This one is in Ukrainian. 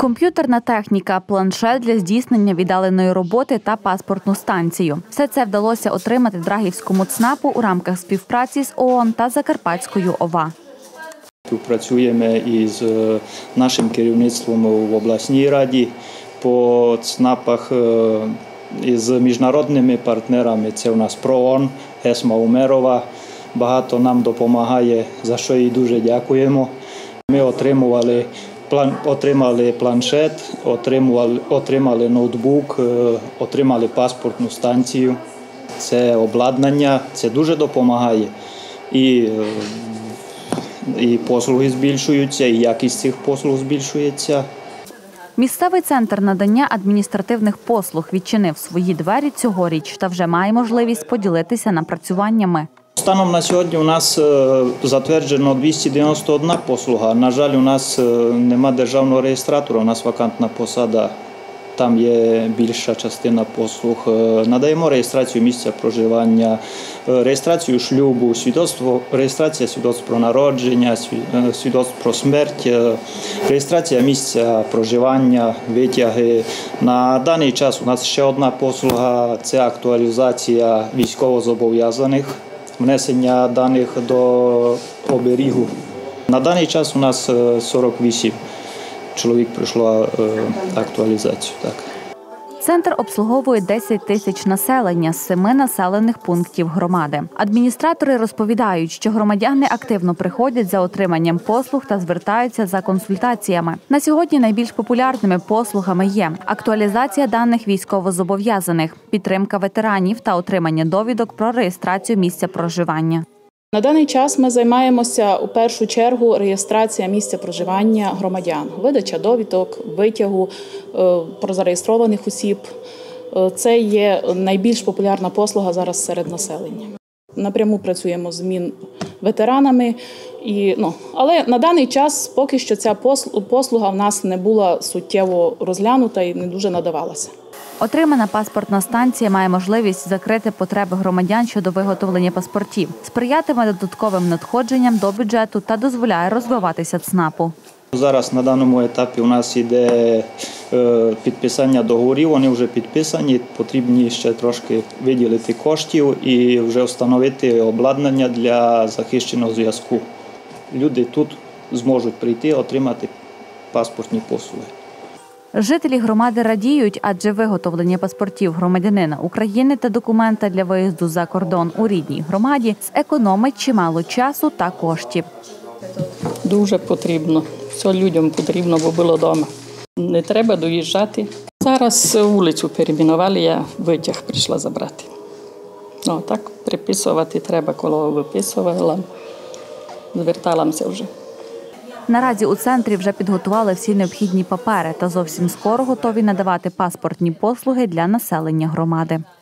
Комп'ютерна техніка, планшет для здійснення віддаленої роботи та паспортну станцію. Все це вдалося отримати Драгівському ЦНАПу у рамках співпраці з ООН та Закарпатською ОВА. Співпрацюємо із нашим керівництвом в обласній раді по ЦНАПах із міжнародними партнерами. Це у нас ПРООН, Есма Умерова. Багато нам допомагає, за що їй дуже дякуємо. Ми отримали планшет, отримали ноутбук, отримали паспортну станцію. Це обладнання, це дуже допомагає. І послуги збільшуються, і якість цих послуг збільшується. Місцевий центр надання адміністративних послуг відчинив свої двері цьогоріч та вже має можливість поділитися напрацюваннями. Станом на сьогодні у нас затверджено 291 послуга. На жаль, у нас немає державного реєстратора, у нас вакантна посада. Там є більша частина послуг. Надаємо реєстрацію місця проживання, реєстрацію шлюбу, реєстрація свідоцтв про народження, свідоцтв про смерть, реєстрація місця проживання, витяги. На даний час у нас ще одна послуга – це актуалізація військовозобов'язаних, внесення даних до оберігу. На даний час у нас 48 чоловік пройшло актуалізацію. Так. Центр обслуговує 10 тисяч населення з 7 населених пунктів громади. Адміністратори розповідають, що громадяни активно приходять за отриманням послуг та звертаються за консультаціями. На сьогодні найбільш популярними послугами є актуалізація даних військовозобов'язаних, підтримка ветеранів та отримання довідок про реєстрацію місця проживання. На даний час ми займаємося у першу чергу реєстрація місця проживання громадян, видача довідок, витягу про зареєстрованих осіб. Це є найбільш популярна послуга зараз серед населення. Напряму працюємо з ветеранами, але на даний час поки що ця послуга в нас не була суттєво розглянута і не дуже надавалася. Отримана паспортна станція має можливість закрити потреби громадян щодо виготовлення паспортів, сприятиме додатковим надходженням до бюджету та дозволяє розвиватися ЦНАПу. Зараз на даному етапі у нас йде підписання договорів, вони вже підписані, потрібні ще трошки виділити коштів і вже встановити обладнання для захищеного зв'язку. Люди тут зможуть прийти, отримати паспортні послуги. Жителі громади радіють, адже виготовлення паспортів громадянина України та документа для виїзду за кордон у рідній громаді зекономить чимало часу та коштів. Дуже потрібно. Все людям потрібно, бо було вдома. Не треба доїжджати. Зараз вулицю перейменували, я витяг прийшла забрати. Так приписувати треба, коли виписувала, зверталася вже. Наразі у центрі вже підготували всі необхідні папери та зовсім скоро готові надавати паспортні послуги для населення громади.